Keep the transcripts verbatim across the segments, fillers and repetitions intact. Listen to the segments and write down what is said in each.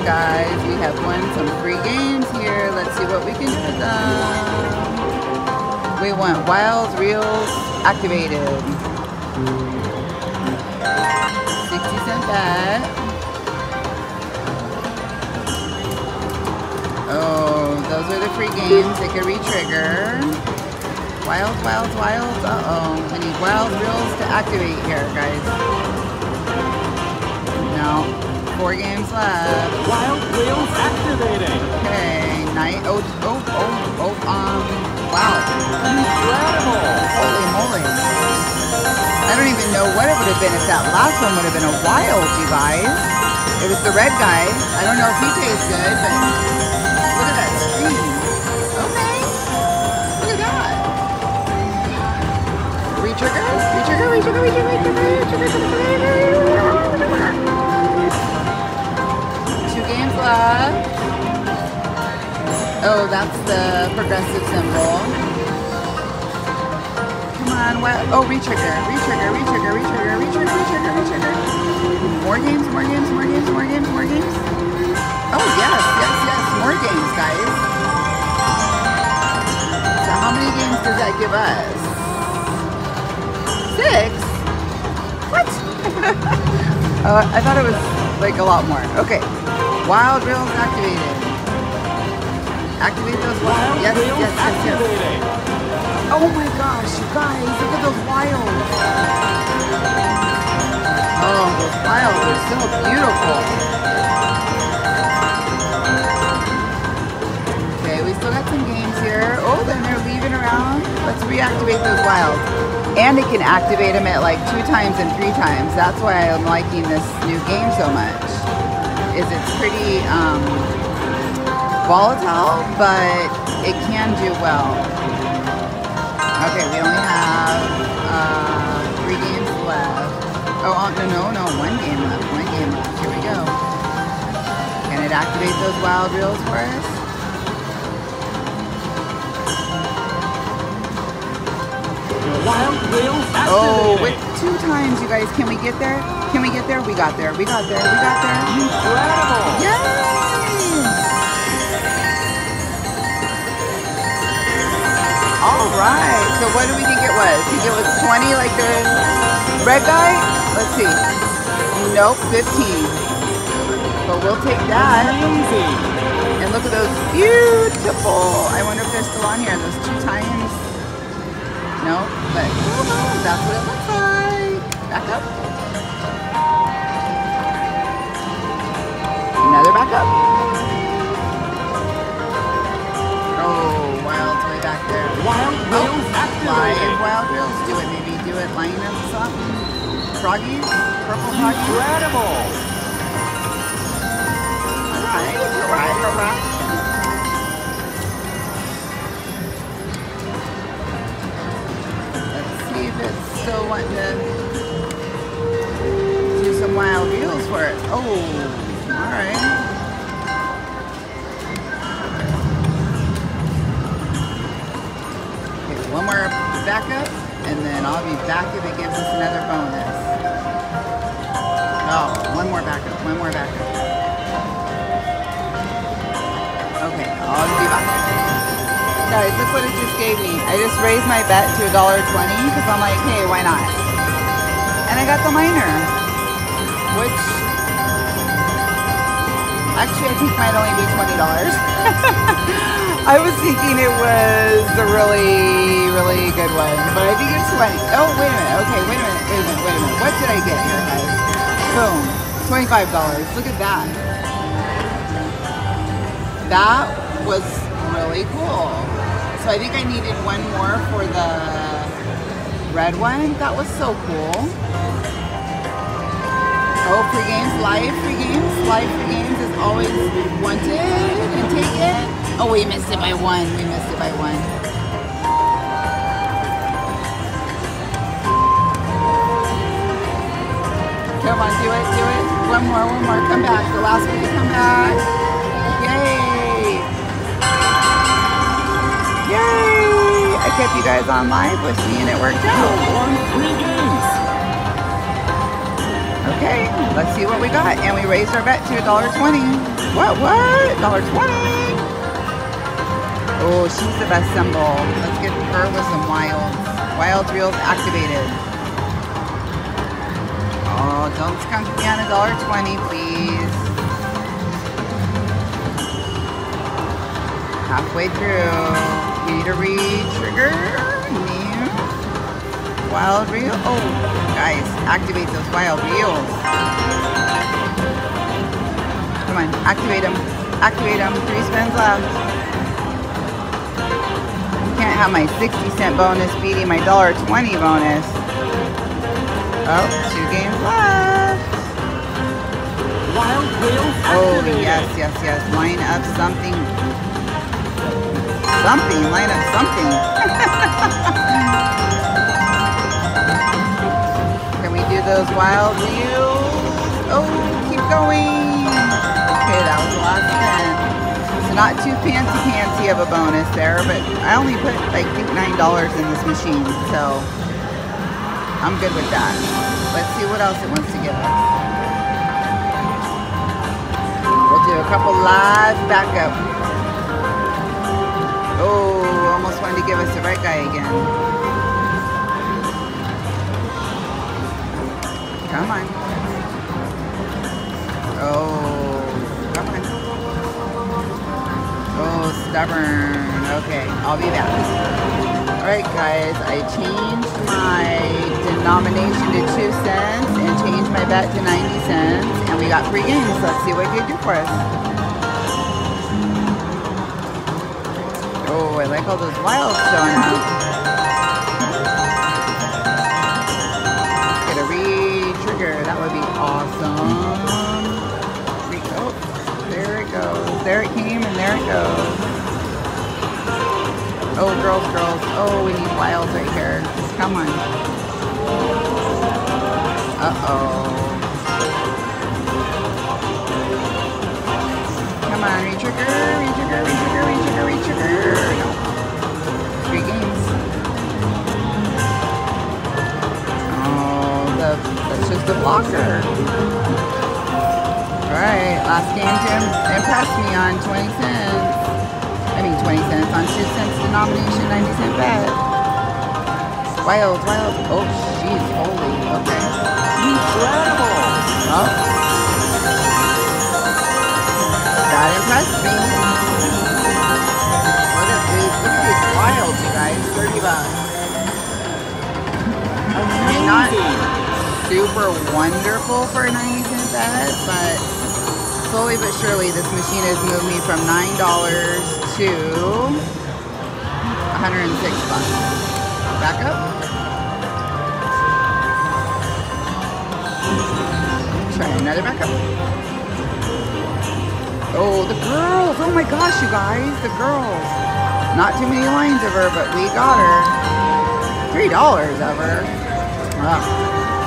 guys. We have won some free games here. Let's see what we can do with them. We want Wild Reels activated. sixty cent bet. Oh, those are the free games. They can re-trigger. Wild, wild, wild. Uh-oh. We need Wild Reels to activate here, guys. No. Four games left. Wild Reels activating. Okay. Night. Oh, oh, oh, oh. Um. Wow. Incredible. Holy moly. I don't even know what it would have been if that last one would have been a wild, you guys. It was the red guy. I don't know if he tastes good, but look at that screen. Okay. Look at that. Re-trigger, re-trigger, re-trigger, re-trigger, re-trigger. Two games left. Oh, that's the progressive symbol. Come on, what? Oh, re-trigger, re-trigger, re-trigger, re-trigger, re-trigger, re-trigger, re-trigger. More games, more games, more games, more games, more games. Oh, yes, yes, yes, more games, guys. So how many games does that give us? Six? What? uh, I thought it was like a lot more. Okay, Wild Reels activated. Activate those wild. Yes, yes, yes, yes. Oh my gosh, you guys, look at those wilds. Oh, those wilds are so beautiful. Okay, we still got some games here. Oh, then they're leaving around. Let's reactivate those wilds. And it can activate them at like two times and three times. That's why I'm liking this new game so much. Is it's pretty um, volatile, but it can do well. Okay, we only have uh, three games left. Oh, no, no, no, one game left, one game left. Here we go. Can it activate those Wild Reels for us? Wild Reels activated. Oh, with two times, you guys. Can we get there? Can we get there? We got there. We got there. We got there. Incredible. Yay! All right. So what do we think it was? Think it was twenty like the red guy? Let's see. Nope, fifteen. But we'll take that. Amazing. And look at those beautiful. I wonder if they're still on here. Those two times. No, but that's what it looks like. Back up. Another back up. Oh, Wild's way back there. Wild Reels Oh, activated. Wild Reels. Do it. Maybe do it. Line up something. Froggies. Purple froggies. Incredible. Alright, alright, alright. Let's see if it's still wanting to do some Wild Reels for it. Oh, alright. Okay, one more backup, and then I'll be back if it gives us another bonus. Oh, one more backup, one more backup. Okay, I'll be back. Guys, look what it just gave me. I just raised my bet to a dollar twenty because I'm like, hey, why not? And I got the minor, which actually I think might only be twenty dollars. I was thinking it was a really, really good one, but I think it's twenty. Oh, wait a minute. Okay, wait a minute, wait a minute, wait a minute. What did I get here, guys? Boom, twenty-five dollars. Look at that. That was really cool. So I think I needed one more for the red one. That was so cool. Oh, free games, live free games. Live free games is always wanted and taken. Oh, we missed it by one. We missed it by one. Come on, do it, do it. One more, one more. Come back. The last one to come back. Yay! Yay! I kept you guys on live with me and it worked out. One free games. Okay, let's see what we got. And we raised our bet to a dollar twenty. What, what? one twenty. Oh, she's the best symbol. Let's get her with some wilds. Wild reels activated. Oh, don't skunk me on a one twenty, please. Halfway through. We need a re-trigger. Wild reel. Oh, guys, activate those wild reels. Come on, activate them. Activate them. Three spins left. Can't have my sixty cent bonus beating my one twenty bonus. Oh, two games left. Wild wheels Oh, activated. yes, yes, yes. Line up something. Something. Line up something. Can we do those wild reels? Oh, keep going. Okay, that was the last spin. So not too fancy-fancy of a bonus there, but I only put, I think, nine dollars in this machine, so I'm good with that. Let's see what else it wants to give us. We'll do a couple live backup. Oh, almost wanted to give us the right guy again. Come on. Oh, come on. Oh, stubborn. Okay, I'll be back. Alright guys, I changed my denomination to two cents and changed my bet to ninety cents. And we got free games. Let's see what it can do for us. Oh, I like all those wilds showing up. Get a re-trigger. That would be awesome. Re oh, there it goes. There it came and there it goes. Oh, girls, girls. Oh, we need wilds right here. Come on. Uh-oh. Come on, re-trigger, re-trigger, re-trigger, re-trigger, re-trigger. No. Three games. Oh, the, that's just a blocker. Alright, last game to impress me on twenty cents. I mean twenty cents on two cents denomination, ninety cent bet. Wild, wild. Oh, jeez, holy. Okay. Incredible. Oh. That impressed me. Look at these, look at these wilds, you guys. thirty bucks. I mean, not super wonderful for a ninety cent bet, but slowly but surely this machine has moved me from nine dollars to one hundred six bucks. Back up. Try another backup. Oh, the girls. Oh my gosh, you guys. The girls. Not too many lines of her, but we got her. three dollars of her. Wow.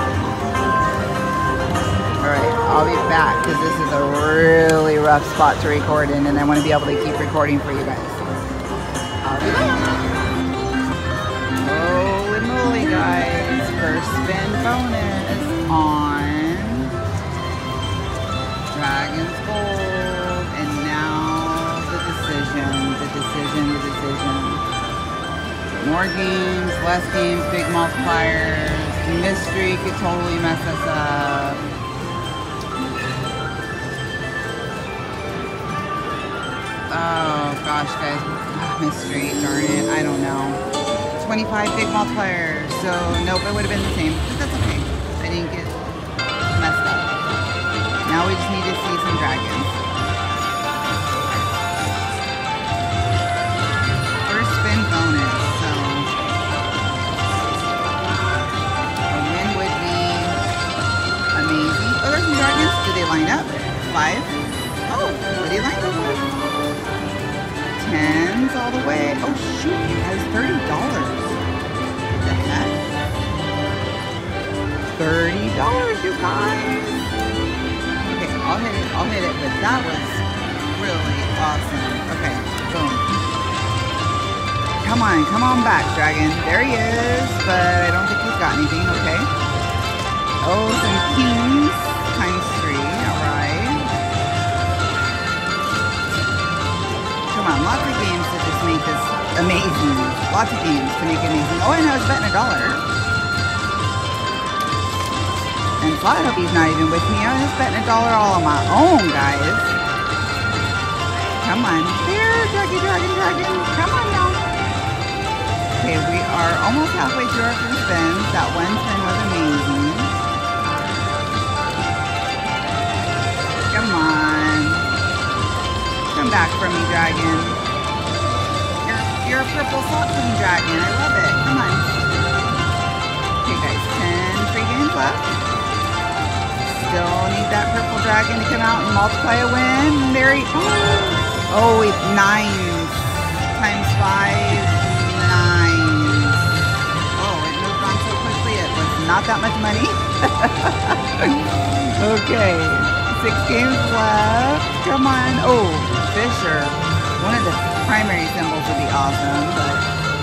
Alright, I'll be back because this is a really rough spot to record in and I want to be able to keep recording for you guys. I'll be back. Holy moly, guys. First spin bonus on Dragon's Gold. And now the decision, the decision, the decision. More games, less games, big multipliers. Mystery could totally mess us up. Oh gosh, guys, mystery, darn it, I don't know. twenty-five big multipliers, so nope, it would have been the same, but that's okay. I didn't get messed up. Now we just need to see some dragons. First spin bonus, so a win would be amazing. Oh, there's some dragons. Do they line up? Five? Oh, what do you line up for? Tens all the way. Oh shoot, you guys, thirty dollars. What the heck? thirty dollars, you guys. Okay, I'll hit it, I'll hit it, but that was really awesome. Okay, boom. Come on, come on back, dragon. There he is, but I don't think he's got anything, okay. Oh, some kings times three, alright. amazing. Lots of games to make amazing. Oh, and I was betting a dollar. And Fly Hubby's not even with me. I was just betting a dollar all on my own, guys. Come on. There, Draggy, Dragon, Dragon. Come on now. Okay, we are almost halfway through our first spins. That one spin was amazing. Come on. Come back for me, Dragon. You're, you're a purple salt cream dragon. I love it. Come on. Okay, guys. ten free games left. Still need that purple dragon to come out and multiply a win. There he... Oh, wait. Nines. Times five. Nines. Oh, it moved on so quickly. It was not that much money. Okay. Six games left. Come on. Oh, Fisher. One of the primary symbols would be awesome, but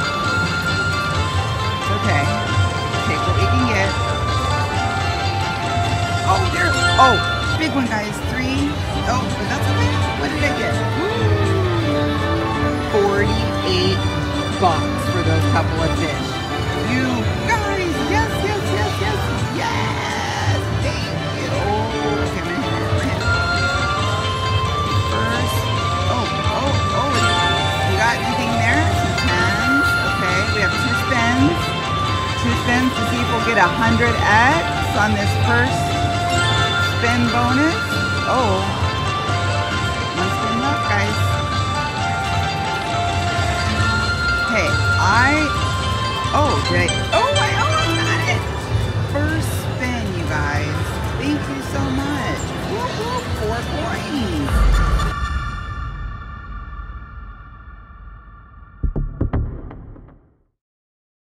it's okay. Take what we can get. Oh, there. Oh, big one, guys. Three. Oh, but that's okay. What did I get? forty-eight bucks for those couple of fish. You guys. Yes, yes, yes, yes. Yes. Thank you. Okay, I'm gonna hit it. We're hit. First. Oh, oh, oh. You got anything there? Some tens. Okay, we have two spins. Two spins to see if we'll get a hundred X on this first spin bonus. Oh. One spin left, guys. Okay, I... Oh, did I... Oh!